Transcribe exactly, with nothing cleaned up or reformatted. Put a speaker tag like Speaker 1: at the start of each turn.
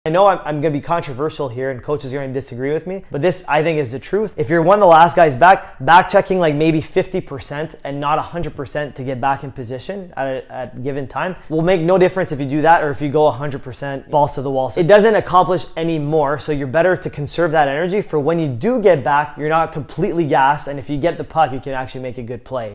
Speaker 1: I know I'm, I'm going to be controversial here and coaches are going to disagree with me, but this I think is the truth. If you're one of the last guys back, back checking like maybe fifty percent and not one hundred percent to get back in position at a, at a given time will make no difference if you do that or if you go one hundred percent balls to the wall. So it doesn't accomplish any more, so you're better to conserve that energy for when you do get back, you're not completely gassed, and if you get the puck, you can actually make a good play.